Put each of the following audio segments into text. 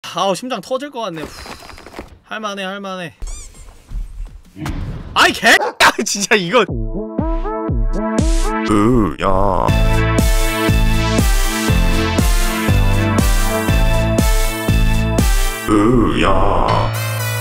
아우 심장 터질 것 같네. 할만해 할만해. 아이 개 진짜 이거 야. 야.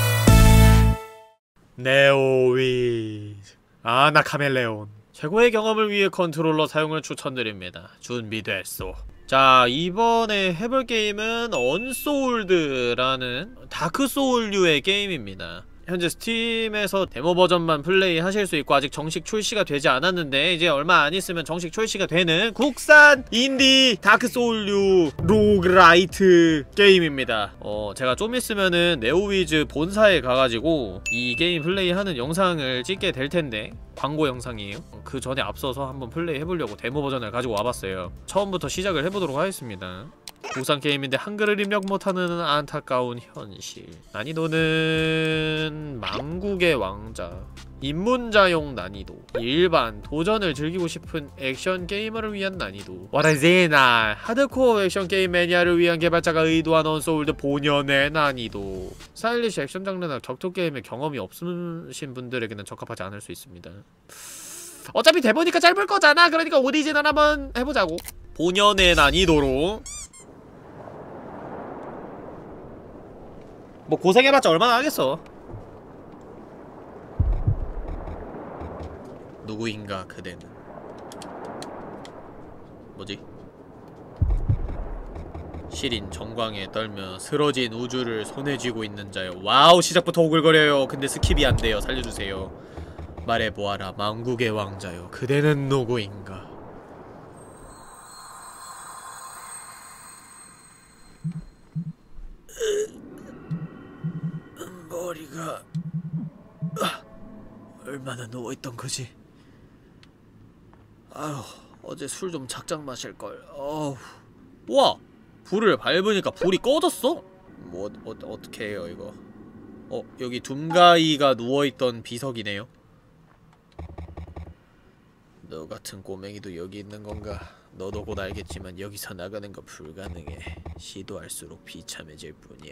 네오위즈. 아, 나 카멜레온. 최고의 경험을 위해 컨트롤러 사용을 추천드립니다. 준비됐소. 자, 이번에 해볼 게임은 언소울드라는 다크소울류의 게임입니다. 현재 스팀에서 데모 버전만 플레이하실 수 있고 아직 정식 출시가 되지 않았는데 이제 얼마 안 있으면 정식 출시가 되는 국산 인디 다크소울류 로그라이트 게임입니다. 제가 좀 있으면은 네오위즈 본사에 가가지고 이 게임 플레이하는 영상을 찍게 될 텐데 광고 영상이에요. 그 전에 앞서서 한번 플레이 해보려고 데모 버전을 가지고 와봤어요. 처음부터 시작을 해보도록 하겠습니다. 국산 게임인데 한글을 입력 못하는 안타까운 현실. 난이도는 망국의 왕자. 입문자용 난이도. 일반, 도전을 즐기고 싶은 액션 게이머를 위한 난이도. 와라제나 하드코어 액션 게임 매니아를 위한 개발자가 의도한 언소울드 본연의 난이도. 스타일리시 액션 장르나 격투 게임에 경험이 없으신 분들에게는 적합하지 않을 수 있습니다. 어차피 대보니까 짧을 거잖아. 그러니까 오리지널 한번 해보자고. 본연의 난이도로. 뭐 고생해봤자 얼마나 하겠어. 누구인가 그대는. 뭐지? 시린 정광에 떨며 쓰러진 우주를 손에 쥐고 있는 자요. 와우, 시작부터 오글거려요. 근데 스킵이 안 돼요. 살려주세요. 말해보아라 망국의 왕자요. 그대는 누구인가? 머리가 얼마나 누워있던 거지? 아휴, 어제 술 좀 작작 마실걸. 어우. 우와! 불을 밟으니까 불이 꺼졌어? 뭐 어떻게 해요 이거? 여기 둠가이가 누워있던 비석이네요. 너 같은 꼬맹이도 여기 있는 건가? 너도 곧 알겠지만 여기서 나가는 건 불가능해. 시도할수록 비참해질 뿐이야.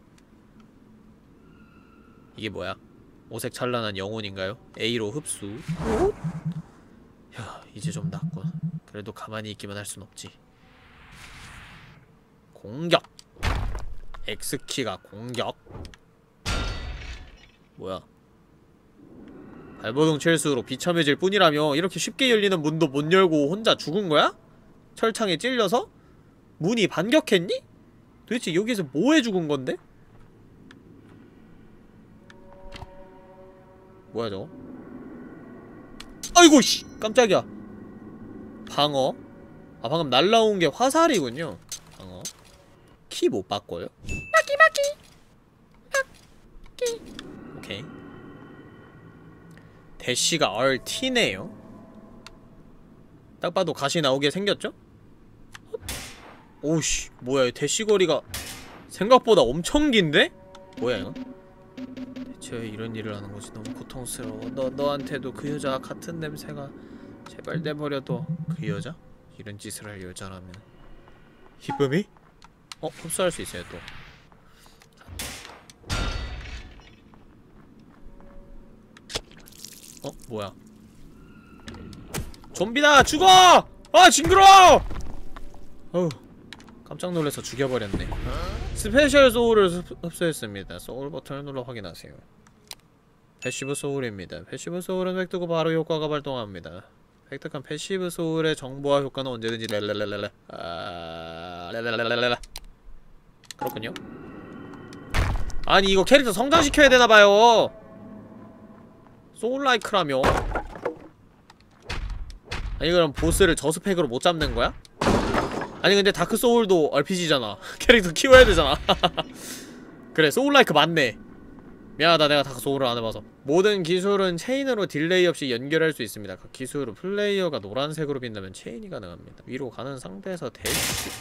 이게 뭐야? 오색 찬란한 영혼인가요? A로 흡수. 야, 이제 좀 낫군. 그래도 가만히 있기만 할 순 없지. 공격! X키가 공격? 뭐야? 발버둥 칠수록 비참해질 뿐이라며 이렇게 쉽게 열리는 문도 못 열고 혼자 죽은 거야? 철창에 찔려서? 문이 반격했니? 도대체 여기서 뭐해 죽은 건데? 뭐야 저거? 아이고 씨! 깜짝이야. 방어? 아 방금 날라온 게 화살이군요. 방어. 키 못 바꿔요? 마키 오케이. 대시가 RT네요. 딱 봐도 가시 나오게 생겼죠? 오우씨 뭐야 대시거리가 생각보다 엄청 긴데? 뭐야 이거? 대체 왜 이런 일을 하는 거지? 너무 고통스러워. 너한테도 그 여자가 같은 냄새가 제발 내버려둬. 그 여자? 이런 짓을 할 여자라면 기쁨이? 흡수할 수 있어요 또. 뭐야? 좀비다! 죽어! 아 징그러워! 어우 깜짝 놀라서 죽여버렸네. 스페셜 소울을 흡수했습니다. 소울 버튼을 눌러 확인하세요. 패시브 소울입니다. 패시브 소울은 획득 후 바로 효과가 발동합니다. 획득한 패시브 소울의 정보와 효과는 언제든지 랄랄랄랄라 랄랄랄랄라. 그렇군요. 아니 이거 캐릭터 성장시켜야 되나봐요. 소울라이크라며. 아니 그럼 보스를 저 스펙으로 못 잡는 거야? 아니 근데 다크소울도 RPG잖아. 캐릭터 키워야 되잖아. 그래 소울라이크 맞네. 미안하다 내가 다크소울을 안 해봐서. 모든 기술은 체인으로 딜레이 없이 연결할 수 있습니다. 각 기술은 플레이어가 노란색으로 빛나면 체인이 가능합니다. 위로 가는 상태에서 대시...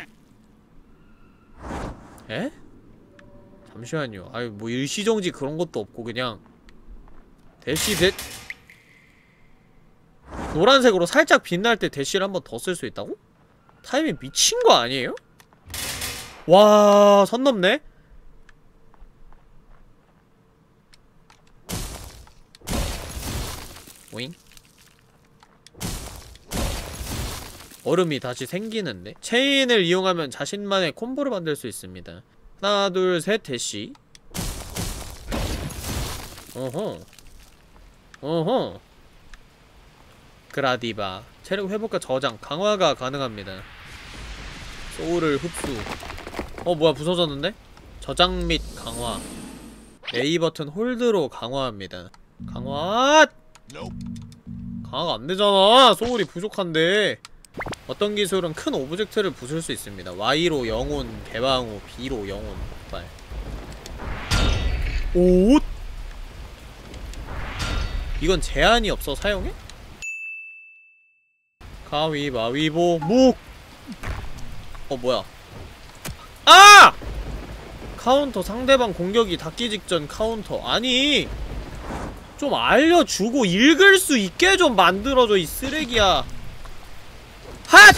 에? 잠시만요. 아유 뭐 일시정지 그런 것도 없고 그냥 대시 노란색으로 살짝 빛날 때 대시를 한 번 더 쓸 수 있다고? 타이밍 미친 거 아니에요? 와, 선 넘네? 오잉? 얼음이 다시 생기는데? 체인을 이용하면 자신만의 콤보를 만들 수 있습니다. 하나, 둘, 셋, 대시. 어허. 어허. 그라디바. 체력 회복과 저장, 강화가 가능합니다. 소울을 흡수. 뭐야, 부서졌는데? 저장 및 강화. A 버튼 홀드로 강화합니다. 강화! 강화가 안되잖아! 소울이 부족한데. 어떤 기술은 큰 오브젝트를 부술 수 있습니다. Y로 영혼, 개방후, B로 영혼, 폭발. 옷! 이건 제한이 없어 사용해? 가위바위보, 묵! 뭐야. 아! 카운터, 상대방 공격이 닿기 직전 카운터. 아니! 좀 알려주고 읽을 수 있게 좀 만들어줘, 이 쓰레기야. 핫!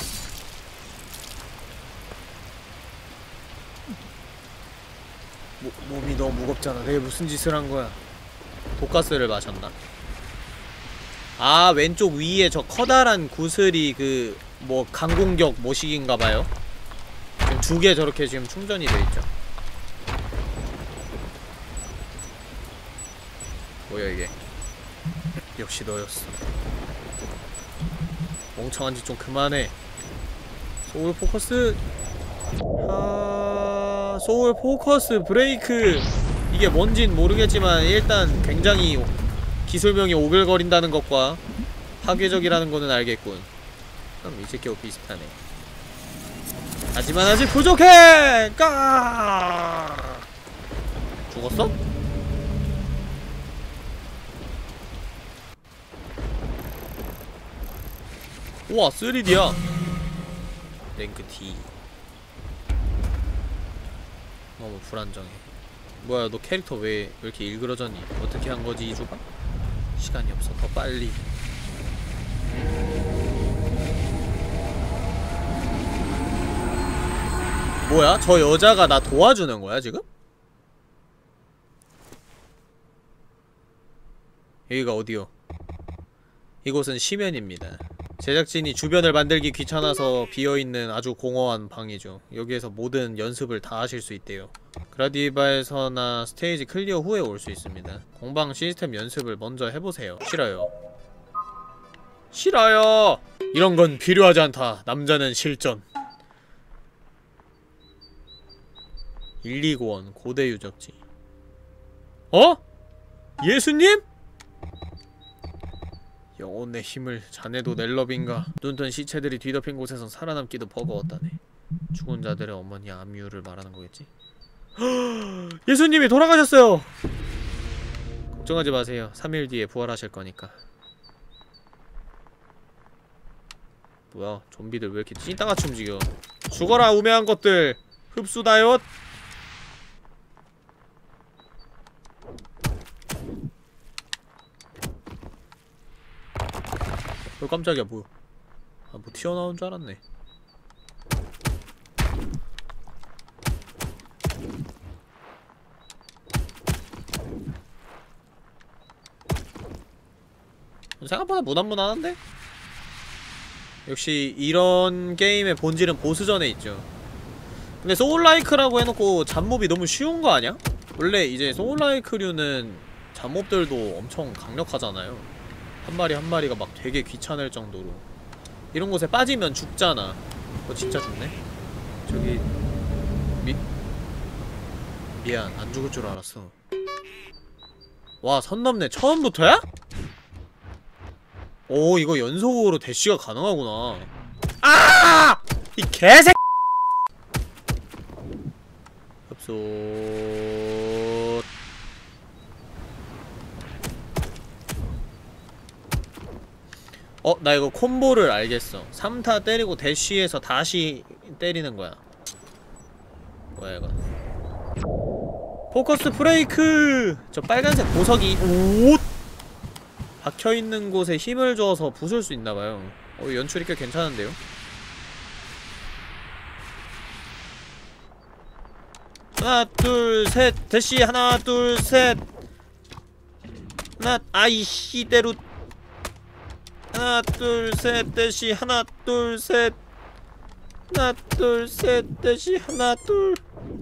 몸이 너무 무겁잖아. 내가 무슨 짓을 한 거야? 독가스를 마셨나? 아, 왼쪽 위에 저 커다란 구슬이 그 뭐 강공격 모식인가봐요. 지금 2개 저렇게 지금 충전이 돼있죠. 뭐야 이게. 역시 너였어. 멍청한 짓 좀 그만해. 소울 포커스. 소울 포커스 브레이크. 이게 뭔진 모르겠지만 일단 굉장히 기술명이 오글거린다는 것과 파괴적이라는 거는 알겠군. 그럼 이 새끼하고 비슷하네. 하지만 아직 부족해! 까! 죽었어? 우와, 3D야! 랭크 D. 너무 불안정해. 뭐야, 너 캐릭터 왜 이렇게 일그러졌니? 어떻게 한 거지, 이주가? 시간이 없어, 더 빨리. 뭐야? 저 여자가 나 도와주는 거야, 지금? 여기가 어디요? 이곳은 심연입니다. 제작진이 주변을 만들기 귀찮아서 비어있는 아주 공허한 방이죠. 여기에서 모든 연습을 다 하실 수 있대요. 그라디바에서나 스테이지 클리어 후에 올 수 있습니다. 공방 시스템 연습을 먼저 해보세요. 싫어요. 싫어요! 이런 건 필요하지 않다. 남자는 실전. 129원 고대 유적지. 어? 예수님? 영혼의 힘을 자네도 넬럽인가. 눈뜬 시체들이 뒤덮인 곳에선 살아남기도 버거웠다네. 죽은 자들의 어머니 아뮤를 말하는 거겠지? 예수님이 돌아가셨어요! 걱정하지 마세요. 3일 뒤에 부활하실 거니까. 뭐야, 좀비들 왜 이렇게 찐따같이 움직여. 죽어라 우매한 것들! 흡수다요! 깜짝이야. 뭐야. 뭐 튀어나온 줄 알았네. 생각보다 무난무난한데? 역시 이런 게임의 본질은 보스전에 있죠. 근데 소울라이크라고 해놓고 잡몹이 너무 쉬운 거 아니야? 원래 이제 소울라이크류는 잡몹들도 엄청 강력하잖아요. 한 마리 한 마리가 막 되게 귀찮을 정도로. 이런 곳에 빠지면 죽잖아. 진짜 죽네? 저기... 미안, 안 죽을 줄 알았어. 와, 선 넘네. 처음부터야? 오, 이거 연속으로 대쉬가 가능하구나. 아! 이 개새... 흡수... 나 이거 콤보를 알겠어. 3타 때리고 대쉬에서 다시 때리는 거야. 뭐야 이거. 포커스 브레이크! 저 빨간색 보석이 오! 박혀있는 곳에 힘을 줘서 부술 수 있나봐요. 연출이 꽤 괜찮은데요? 하나 둘 셋 대시 하나 둘 셋 하나 아이씨 대로 하나 둘 셋 대시 하나 둘 셋 하나 둘 셋 대시 하나 둘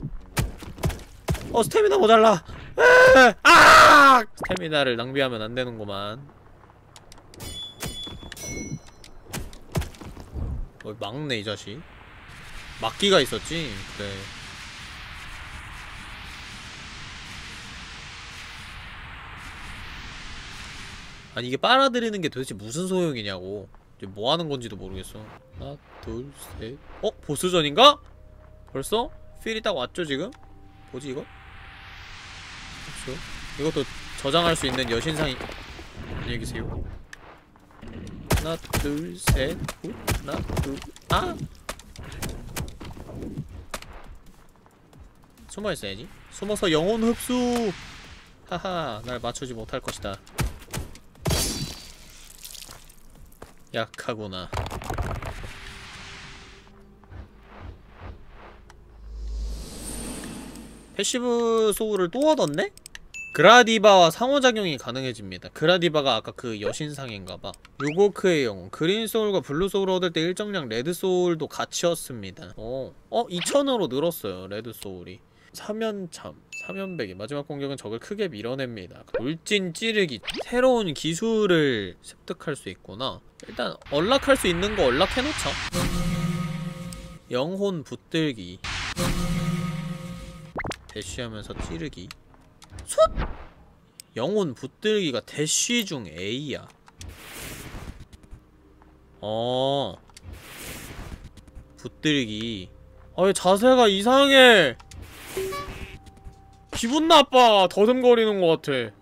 스태미나 모자라. 아! 스태미나를 낭비하면 안 되는구만. 막네 이 자식. 막기가 있었지. 그래. 아니 이게 빨아들이는 게 도대체 무슨 소용이냐고. 뭐 하는 건지도 모르겠어. 하나, 둘, 셋. 보스전인가? 벌써? 필이 딱 왔죠 지금? 뭐지 이거? 그렇죠. 이것도 저장할 수 있는 여신상이. 안녕히 계세요. 하나, 둘, 셋, 후, 하나, 둘, 아! 숨어 있어야지. 숨어서 영혼 흡수! 하하, 날 맞추지 못할 것이다. 약하구나. 패시브 소울을 또 얻었네? 그라디바와 상호작용이 가능해집니다. 그라디바가 아까 그 여신상인가봐. 요고크의 영혼, 그린 소울과 블루 소울을 얻을 때 일정량 레드 소울도 같이 얻습니다. 2000으로 늘었어요, 레드 소울이. 사면참, 사면배기, 마지막 공격은 적을 크게 밀어냅니다. 돌진 찌르기, 새로운 기술을 습득할 수 있구나. 일단 언락할 수 있는 거 언락해놓자. 영혼 붙들기, 대쉬하면서 찌르기. 솟! 영혼 붙들기가 대쉬 중 A야. 붙들기. 왜 자세가 이상해. 기분 나빠. 더듬거리는 것 같아.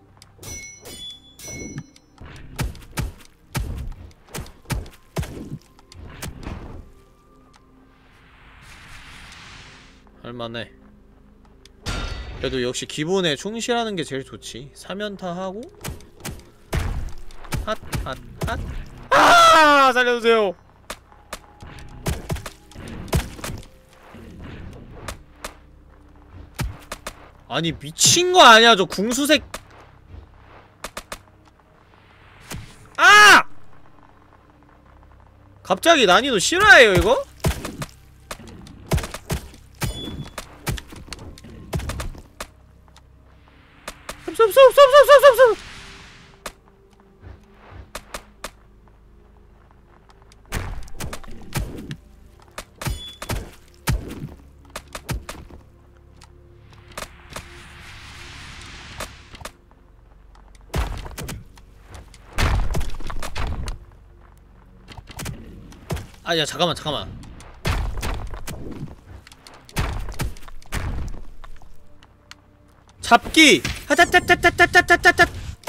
할만해. 그래도 역시 기본에 충실하는 게 제일 좋지. 사면타하고 핫 아! 살려주세요. 아니 미친 거 아니야 저 궁수색. 아! 갑자기 난이도 실화예요 이거? 아, 야, 잠깐만. 잡기! 하타타타타타타타타!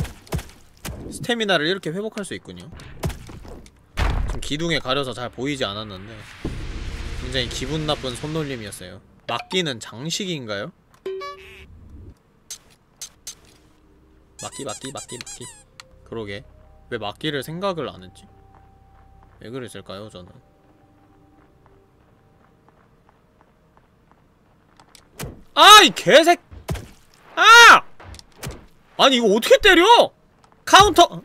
스태미나를 이렇게 회복할 수 있군요. 좀 기둥에 가려서 잘 보이지 않았는데 굉장히 기분 나쁜 손놀림이었어요. 막기는 장식인가요? 막기. 그러게. 왜 막기를 생각을 안 했지? 왜 그랬을까요, 저는? 아! 이 개색! 아! 아니, 이거 어떻게 때려! 카운터!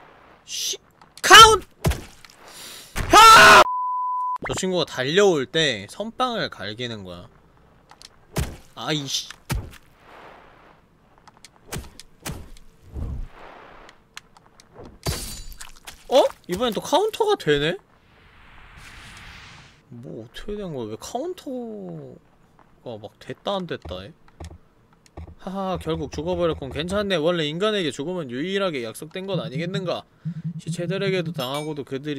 하! 저 친구가 달려올 때 선빵을 갈기는 거야. 아이씨. 이번엔 또 카운터가 되네? 뭐 어떻게 된 거야? 왜 카운터가 막 됐다 안 됐다 해? 하하, 결국 죽어버렸군. 괜찮네. 원래 인간에게 죽음은 유일하게 약속된 건 아니겠는가? 시체들에게 당하고도 그들이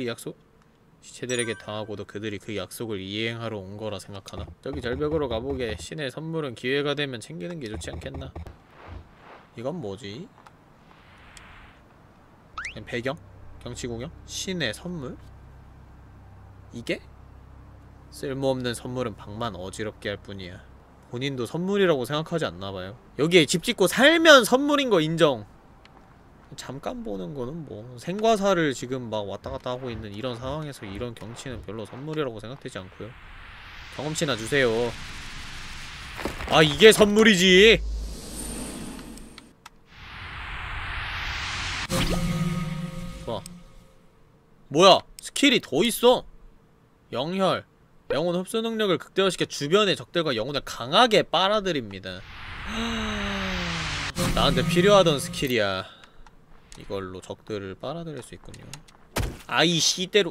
그 약속을 이행하러 온 거라 생각하나? 저기 절벽으로 가보게. 신의 선물은 기회가 되면 챙기는 게 좋지 않겠나? 이건 뭐지? 그냥 배경? 경치구경? 신의 선물? 이게? 쓸모없는 선물은 방만 어지럽게 할 뿐이야. 본인도 선물이라고 생각하지 않나봐요. 여기에 집 짓고 살면 선물인 거 인정. 잠깐 보는 거는 뭐 생과사를 지금 막 왔다갔다 하고 있는 이런 상황에서 이런 경치는 별로 선물이라고 생각되지 않고요. 경험치나 주세요. 아, 이게 선물이지. 좋아. 뭐야, 스킬이 더 있어. 영혈 영혼 흡수 능력을 극대화시켜 주변의 적들과 영혼을 강하게 빨아들입니다. 나한테 필요하던 스킬이야. 이걸로 적들을 빨아들일 수 있군요. 아이 씨대로.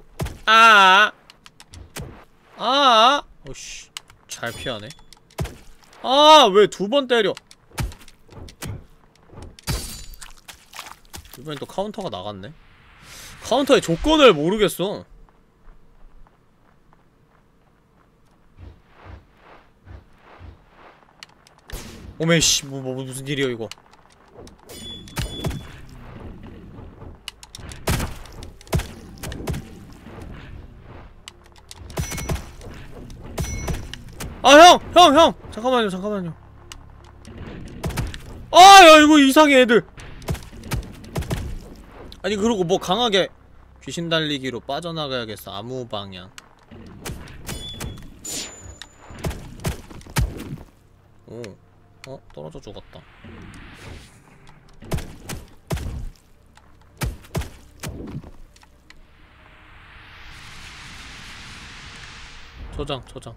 어씨, 잘 피하네. 왜 두 번 때려. 이번엔 또 카운터가 나갔네. 카운터의 조건을 모르겠어. 오메씨, 무슨 일이야 이거. 형! 잠깐만요. 야, 이거 이상해, 애들. 아니, 그리고 뭐 강하게 귀신 달리기로 빠져나가야겠어. 아무 방향. 떨어져 죽었다. 초장.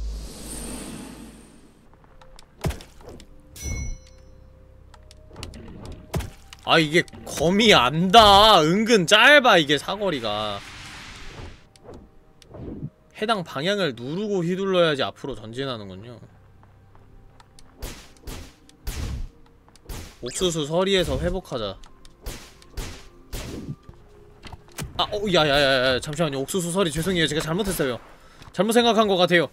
이게 검이 안다. 은근 짧아, 이게 사거리가. 해당 방향을 누르고 휘둘러야지 앞으로 전진하는군요. 옥수수 서리에서 회복하자. 야야야야, 잠시만요. 옥수수 서리 죄송해요. 제가 잘못했어요. 잘못 생각한 것 같아요.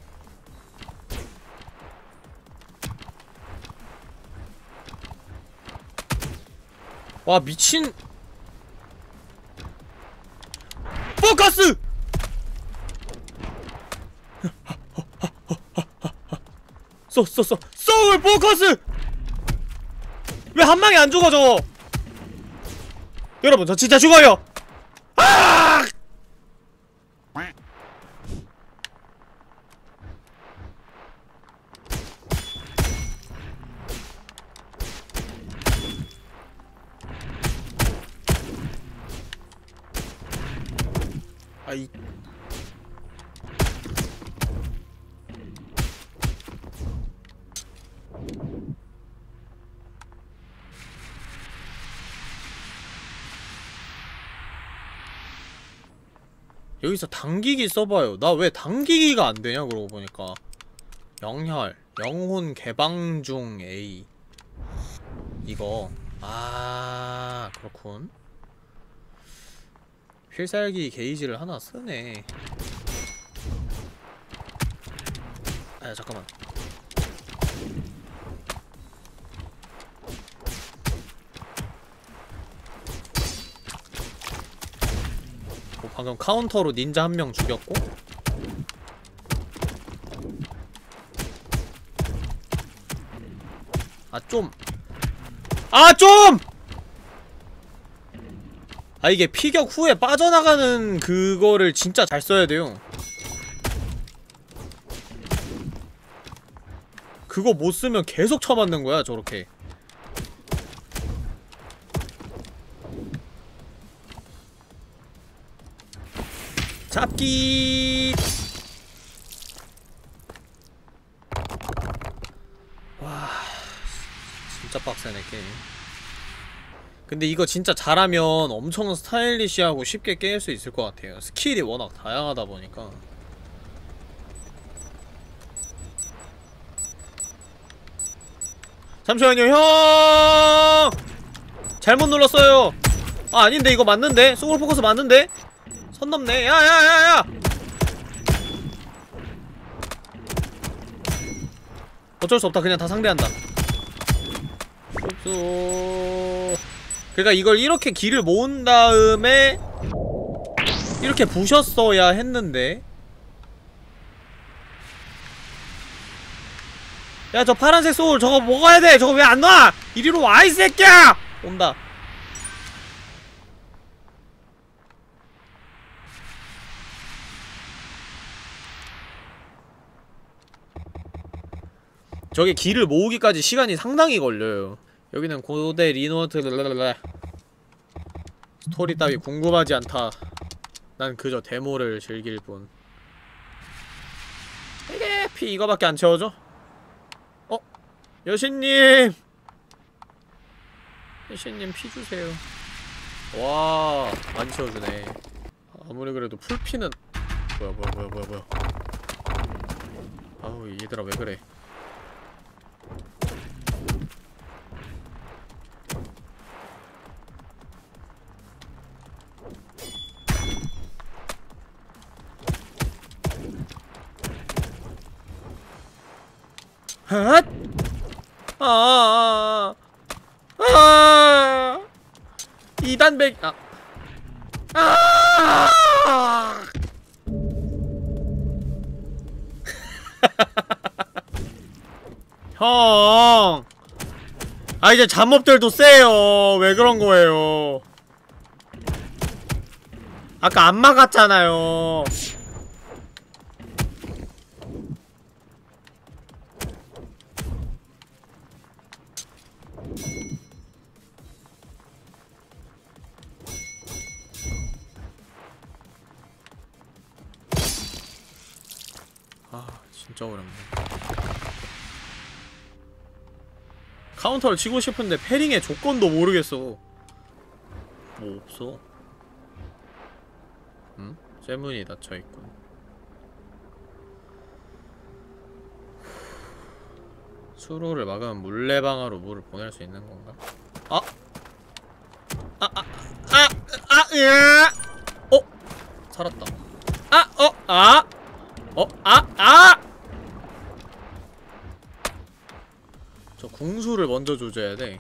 와, 미친. 포커스! 소울 포커스! 왜 한 방에 안 죽어, 저거? 여러분, 저 진짜 죽어요! 여기서 당기기 써봐요. 나 왜 당기기가 안되냐, 그러고 보니까. 영혈 영혼 개방 중 A. 이거 그렇군. 필살기 게이지를 하나 쓰네. 잠깐만. 방금 카운터로 닌자 한 명 죽였고, 이게 피격 후에 빠져나가는 그거를 진짜 잘 써야 돼요. 그거 못 쓰면 계속 쳐맞는 거야, 저렇게. 잡기. 와, 진짜 빡세네 게임. 근데 이거 진짜 잘하면 엄청 스타일리시하고 쉽게 깰 수 있을 것 같아요. 스킬이 워낙 다양하다 보니까. 잠시만요, 형! 잘못 눌렀어요. 아닌데, 이거 맞는데? 소울 포커스 맞는데? 선 넘네. 야야야야! 어쩔 수 없다. 그냥 다 상대한다. 그러니까 이걸 이렇게 길을 모은 다음에 이렇게 부셨어야 했는데. 야, 저 파란색 소울 저거 먹어야 돼. 저거 왜 안 와? 이리로 와, 이 새끼야! 온다. 저게 길을 모으기까지 시간이 상당히 걸려요. 여기는 고대 리노트 스토리 따위 궁금하지 않다. 난 그저 데모를 즐길 뿐. 이게 피 이거밖에 안 채워져? 어? 여신님! 여신님 피 주세요. 와, 많이 채워주네. 아무리 그래도 풀피는 뭐야. 아우, 얘들아 왜 그래. 핫! 아, 2단백, 형! 이제 잠업들도 세요. 왜 그런 거예요? 아까 안 막았잖아요. 진짜 어렵네. 카운터를 치고 싶은데 패링의 조건도 모르겠어. 뭐 없어. 응? 쇠문이 닫혀있군. 수로를 막으면 물레방아로 물을 보낼 수 있는 건가? 으아! 살았다. 저 궁수를 먼저 조져야 돼.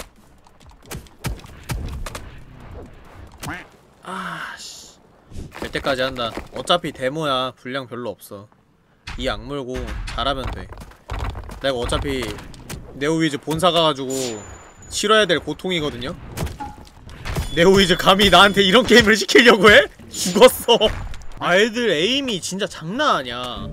씨. 될 때까지 한다. 어차피 데모야. 분량 별로 없어. 이 악물고 잘하면 돼. 내가 어차피 네오위즈 본사 가가지고 치러야 될 고통이거든요? 네오위즈 감히 나한테 이런 게임을 시키려고 해? 죽었어. 애들 에임이 진짜 장난 아니야.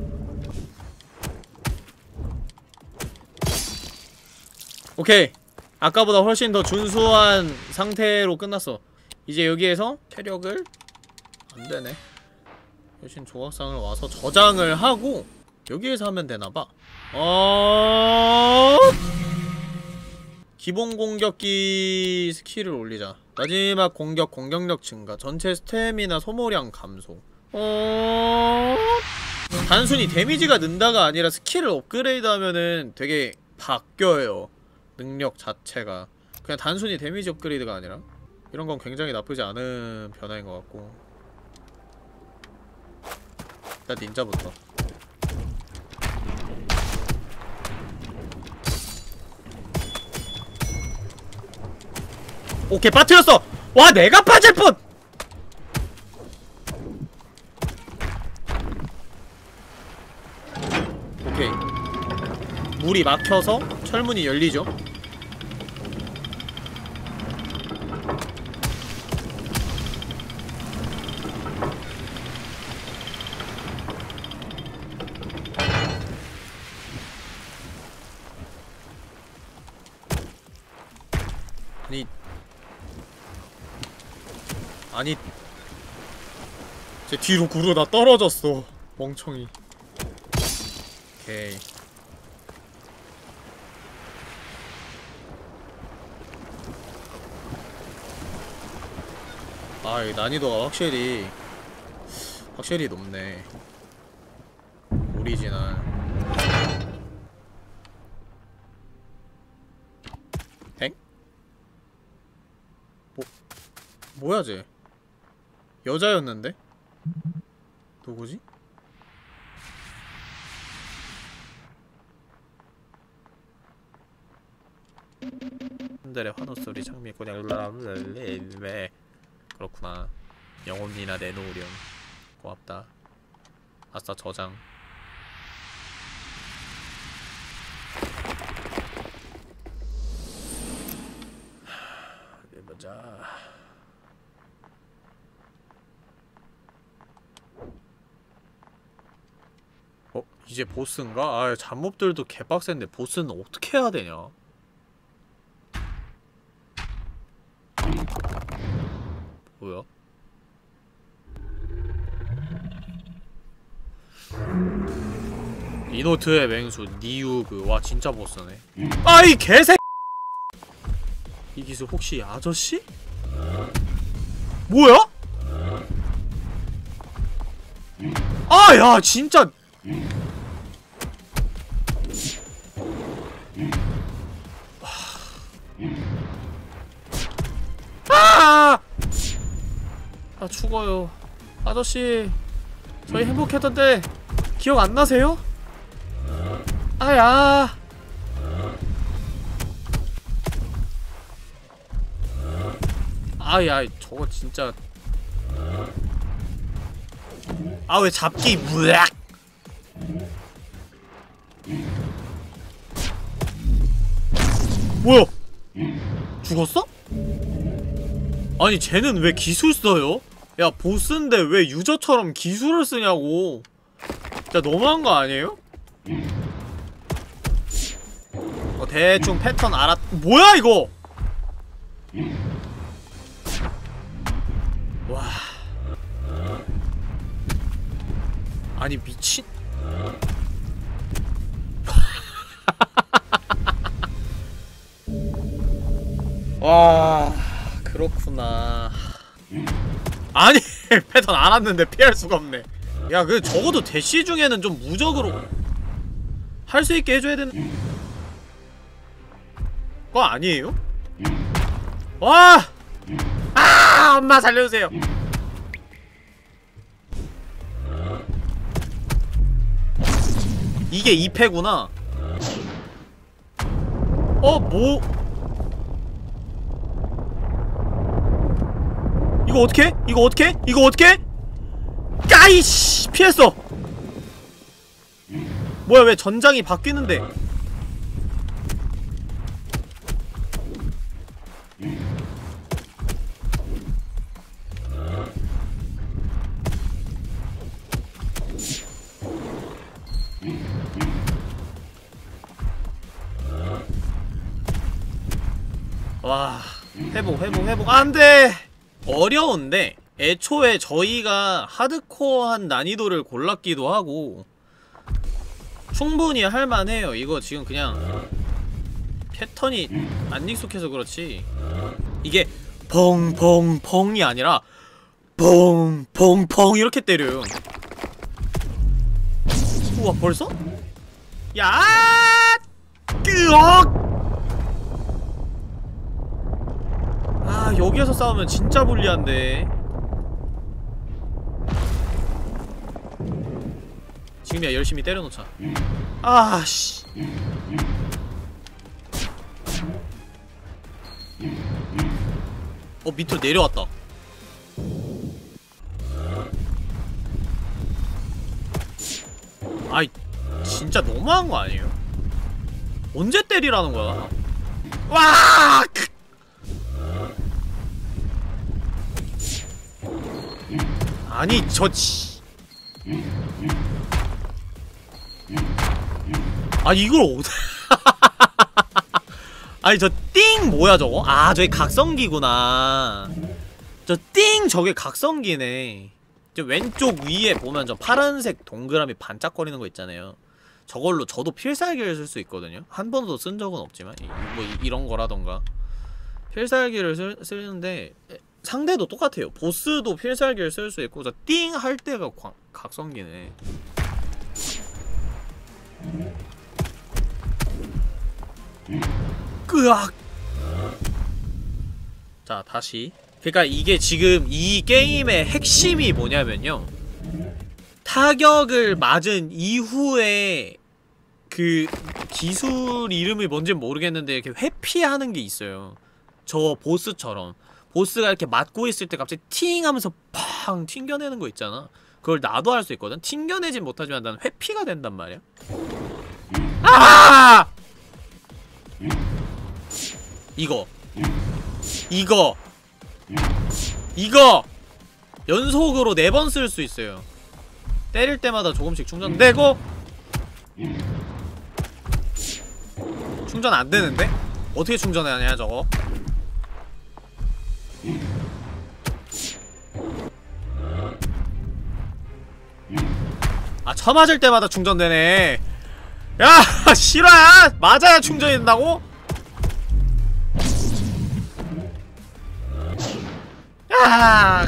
오케이. 아까보다 훨씬 더 준수한 상태로 끝났어. 이제 여기에서 체력을 안되네. 대신 조각상을 와서 저장을 하고 여기에서 하면 되나봐. 기본 공격기 스킬을 올리자. 마지막 공격 공격력 증가, 전체 스태미나 소모량 감소. 단순히 데미지가 는다가 아니라 스킬을 업그레이드 하면은 되게 바뀌어요. 능력 자체가. 그냥 단순히 데미지 업그레이드가 아니라. 이런 건 굉장히 나쁘지 않은 변화인 것 같고. 일단 닌자부터. 오케이, 빠뜨렸어! 와, 내가 빠질 뻔! 오케이. 물이 막혀서 철문이 열리죠. 아니 제 뒤로 구르다 떨어졌어. 멍청이. 오케이. 이 난이도가 확실히 높네. 오리지널. 엥? 뭐야 쟤? 여자였는데? 누구지? 한달의 환호소리 장미꽃냥 왜 그렇구나. 영혼이나 내놓으렴. 고맙다. 아싸 저장. 해보자. 이제 보스인가? 아, 잡몹들도 개빡센데 보스는 어떻게 해야 되냐? 뭐야? 이노트의 맹수 니우그. 와, 진짜 보스네. 아이 개새. 이 기술 혹시 아저씨? 뭐야? 아, 야, 진짜. 아! 아, 죽어요. 아저씨, 저희 행복했던데 기억 안 나세요? 아야. 아야, 저거 진짜. 아, 왜 잡기 무악. 뭐야? 죽었어? 아니, 쟤는 왜 기술 써요? 야, 보스인데 왜 유저처럼 기술을 쓰냐고. 진짜 너무한 거 아니에요? 대충 패턴 알았. 뭐야 이거? 와. 아니 미친. 와, 그렇구나. 아니 패턴 알았는데 피할 수가 없네. 야, 그 적어도 대시 중에는 좀 무적으로 할 수 있게 해줘야 되는 거 아니에요? 와! 아! 엄마 살려주세요. 이게 2패구나. 뭐? 이거 어떻게? 이거 어떻게? 이거 어떻게? 까이씨! 피했어! 뭐야, 왜 전장이 바뀌는데? 와, 회복. 안 돼! 어려운데, 애초에 저희가 하드코어한 난이도를 골랐기도 하고, 충분히 할만해요. 이거 지금 그냥 패턴이 안 익숙해서 그렇지. 이게 펑펑펑이 아니라 펑펑펑 이렇게 때려요. 우와, 벌써? 야! 끄억! 아, 여기에서 싸우면 진짜 불리한데. 지금이야, 열심히 때려놓자. 아씨. 밑으로 내려왔다. 아이, 진짜 너무한 거 아니에요? 언제 때리라는 거야? 와! 아니, 아니, 이걸 아니, 저 띵 뭐야 저거? 아, 저게 각성기구나. 저 띵 저게 각성기네. 저 왼쪽 위에 보면 저 파란색 동그라미 반짝거리는 거 있잖아요. 저걸로 저도 필살기를 쓸 수 있거든요. 한 번도 쓴 적은 없지만 뭐 이런 거라던가 필살기를 쓰는데 상대도 똑같아요. 보스도 필살기를 쓸 수 있고 저 띵 할 때가 각성기네. 끄악. 자, 다시. 그러니까 이게 지금 이 게임의 핵심이 뭐냐면요, 타격을 맞은 이후에 그 기술 이름이 뭔진 모르겠는데 이렇게 회피하는 게 있어요. 저 보스처럼 보스가 이렇게 맞고 있을 때 갑자기 팅 하면서 팡 튕겨내는 거 있잖아. 그걸 나도 할 수 있거든. 튕겨내진 못하지만 난 회피가 된단 말이야. 아! 이거 연속으로 4번 쓸 수 있어요. 때릴 때마다 조금씩 충전되고 충전 안 되는데? 어떻게 충전하냐 저거? 아, 쳐맞을 때마다 충전되네. 야, 실화야? 맞아야 충전이 된다고? 야.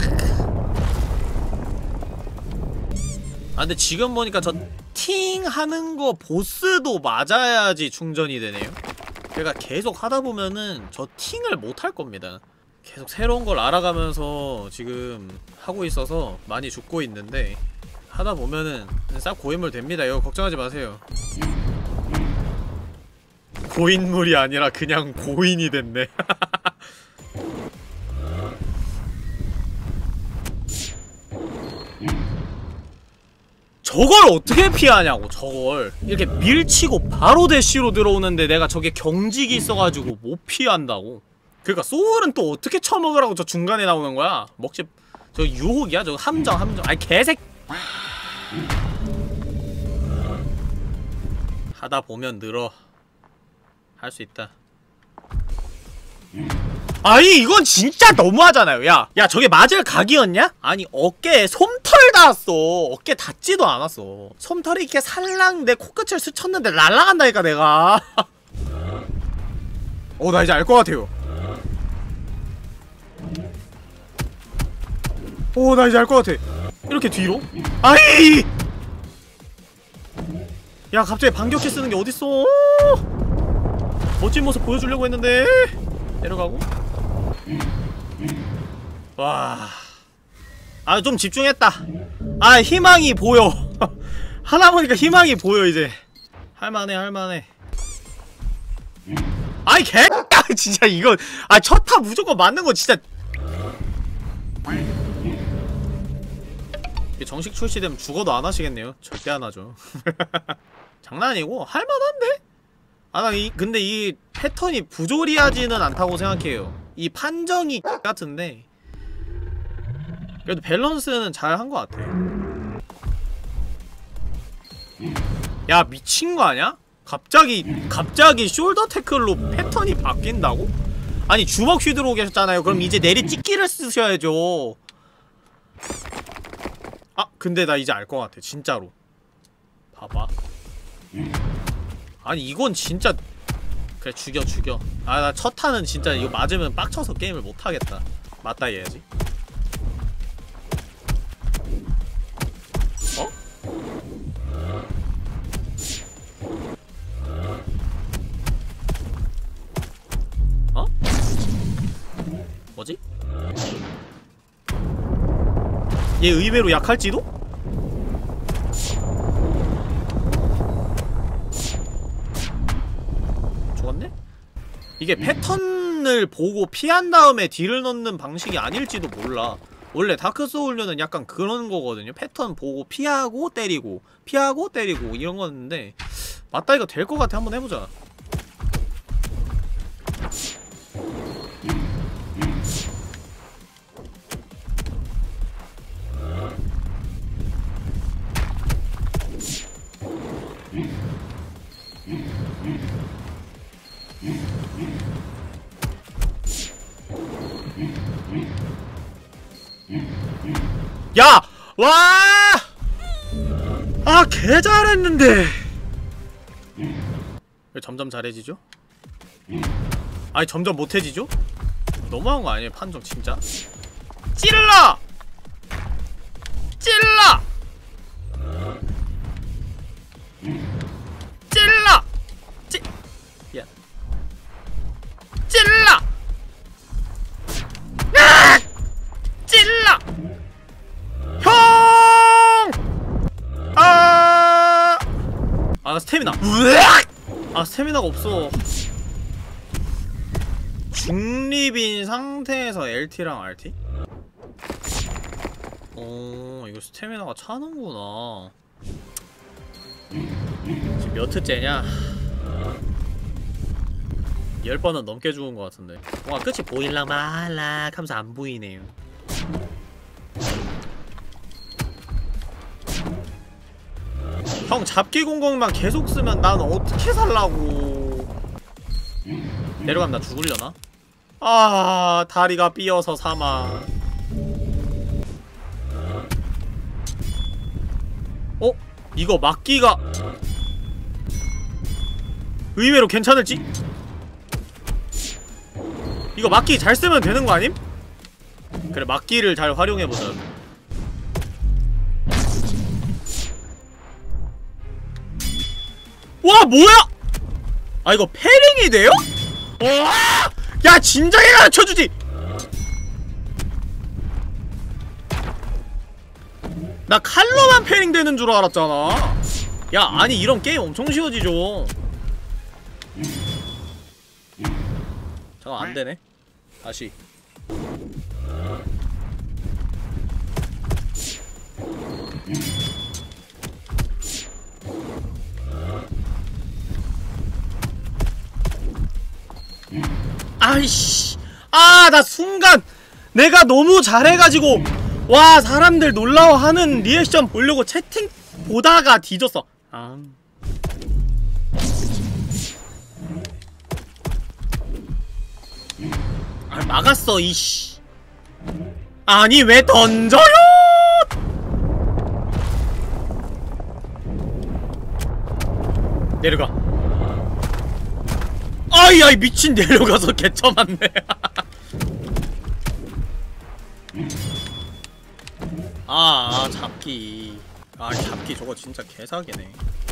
아, 근데 지금 보니까 저 팅 하는 거 보스도 맞아야지 충전이 되네요. 제가 계속 하다 보면은 저 팅을 못 할 겁니다. 계속 새로운 걸 알아가면서 지금 하고 있어서 많이 죽고 있는데, 하다 보면은 싹 고인물 됩니다. 이거 걱정하지 마세요. 고인물이 아니라 그냥 고인이 됐네. 저걸 어떻게 피하냐고. 저걸 이렇게 밀치고 바로 대쉬로 들어오는데 내가 저게 경직이 있어가지고 못 피한다고. 그러니까 소울은 또 어떻게 처먹으라고 저 중간에 나오는 거야. 먹지. 저 유혹이야. 저 함정. 아이 개색. 하다 보면 늘어. 할 수 있다. 아니 이건 진짜 너무하잖아요. 야 저게 맞을 각이었냐? 아니 어깨에 솜털 닿았어. 어깨 닿지도 않았어. 솜털이 이렇게 살랑 내 코끝을 스쳤는데 날라간다니까 내가. 나 이제 알 것 같아요. 나 이제 알 것 같아. 이렇게 뒤로? 아이! 야 갑자기 반격해 쓰는 게 어딨어? 멋진 모습 보여주려고 했는데. 내려가고. 와. 아, 좀 집중했다. 아, 희망이 보여. 하나 보니까 희망이 보여, 이제. 할만해. 아이, 개! 진짜 이거. 아, 첫 타 무조건 맞는 거 진짜. 정식 출시되면 죽어도 안 하시겠네요. 절대 안 하죠. 장난 아니고, 할만한데? 아, 근데 이 패턴이 부조리하지는 않다고 생각해요. 이 판정이 같은데 그래도 밸런스는 잘 한 것 같아. 야 미친 거 아니야? 갑자기 숄더 태클로 패턴이 바뀐다고? 아니 주먹 휘두르고 계셨잖아요. 그럼 이제 내리 찍기를 쓰셔야죠. 아 근데 나 이제 알 것 같아 진짜로. 봐봐. 아니 이건 진짜. 그래 죽여. 아 나 첫 타는 진짜 이거 맞으면 빡쳐서 게임을 못하겠다. 맞다 해야지. 어? 어? 뭐지? 얘 의외로 약할지도? 죽었네? 이게 패턴을 보고 피한 다음에 딜을 넣는 방식이 아닐지도 몰라. 원래 다크소울류는 약간 그런 거거든요. 패턴 보고 피하고 때리고 피하고 때리고 이런 거였는데 맞다 이거 될 것 같아. 한번 해보자. 야! 와! 아, 개 잘했는데! 왜 점점 잘해지죠? 아니, 점점 못해지죠? 너무한 거 아니에요, 판정, 진짜? 찔러! 찔러! 찔러! 야. 찔러! 아! 찔러! 형! 나 스태미나. 스태미나가 없어. 중립인 상태에서 LT랑 RT? 이거 스태미나가 차는구나. 지금 몇 회째냐? 10번은 넘게 죽은 것 같은데. 와, 끝이 보일랑 말락 하면서 안 보이네요. 형! 형 잡기 공격만 계속 쓰면 난 어떻게 살라고. 내려가면 나 죽으려나? 아, 다리가 삐어서 사망. 어? 이거 막기가 의외로 괜찮을지? 이거 막기 잘 쓰면 되는 거 아님? 그래, 막기를 잘 활용해보자. 와, 뭐야! 아, 이거 패링이 돼요? 와! 야, 진작에 가르쳐주지! 나 칼로만 패링 되는 줄 알았잖아. 야, 아니 이런 게임 엄청 쉬워지죠. 잠깐, 안되네. 다시. 아이씨. 아, 나 순간 내가 너무 잘해가지고 와, 사람들 놀라워하는 리액션 보려고 채팅 보다가 뒤졌어. 아, 막았어 이씨. 아니 왜 던져요? 내려가. 아이 미친, 내려가서 개쳐맞네. 잡기. 잡기 저거 진짜 개사기네.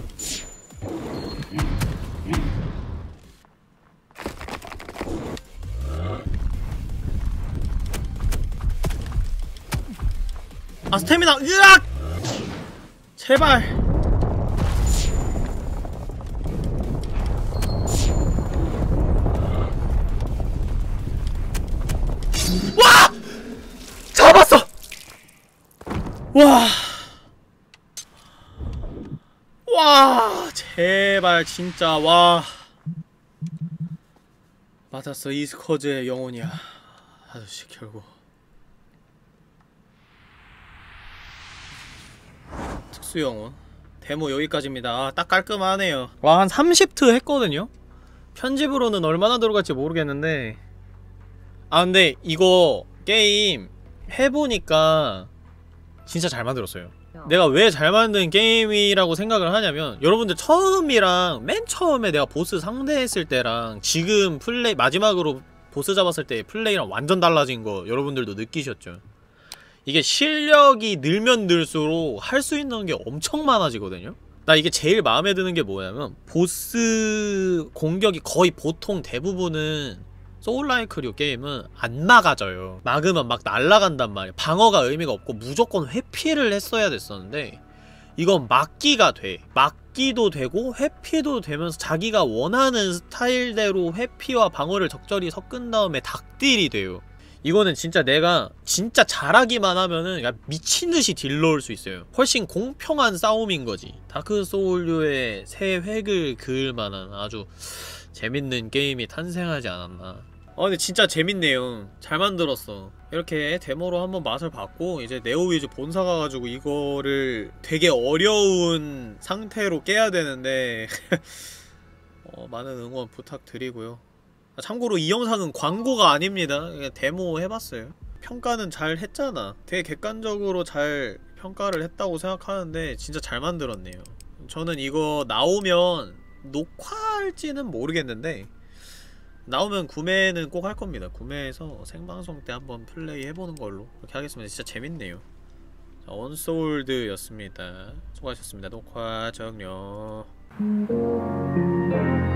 아, 스태미나. 으악! 제발. 와! 잡았어! 와. 와, 제발 진짜. 와. 맞았어. 이스커즈의 영혼이야. 아저씨 결국. 특수영혼. 데모 여기까지입니다. 딱 깔끔하네요. 와, 한 30트 했거든요? 편집으로는 얼마나 들어갈지 모르겠는데. 근데 이거 게임 해보니까 진짜 잘 만들었어요. 내가 왜 잘 만든 게임이라고 생각을 하냐면, 여러분들 처음이랑 맨 처음에 내가 보스 상대했을 때랑 지금 플레이, 마지막으로 보스 잡았을 때 플레이랑 완전 달라진 거 여러분들도 느끼셨죠? 이게 실력이 늘면 늘수록 할 수 있는 게 엄청 많아지거든요? 나 이게 제일 마음에 드는 게 뭐냐면, 보스 공격이 거의 보통 대부분은 소울라이크류 게임은 안 막아져요. 막으면 막 날아간단 말이야. 방어가 의미가 없고 무조건 회피를 했어야 됐었는데, 이건 막기가 돼. 막기도 되고 회피도 되면서 자기가 원하는 스타일대로 회피와 방어를 적절히 섞은 다음에 닭딜이 돼요. 이거는 진짜 내가 진짜 잘하기만 하면은 그냥 미친듯이 딜 넣을 수 있어요. 훨씬 공평한 싸움인 거지. 다크 소울류의 새 획을 그을 만한 아주 재밌는 게임이 탄생하지 않았나. 근데 진짜 재밌네요. 잘 만들었어. 이렇게 데모로 한번 맛을 봤고, 이제 네오위즈 본사 가가지고 이거를 되게 어려운 상태로 깨야 되는데 많은 응원 부탁드리고요. 참고로 이 영상은 광고가 아닙니다. 그냥 데모 해봤어요. 평가는 잘 했잖아. 되게 객관적으로 잘 평가를 했다고 생각하는데 진짜 잘 만들었네요. 저는 이거 나오면 녹화할지는 모르겠는데, 나오면 구매는 꼭 할 겁니다. 구매해서 생방송 때 한번 플레이 해보는 걸로 그렇게 하겠습니다. 진짜 재밌네요. 자, 언소울드였습니다. 수고하셨습니다. 녹화 종료.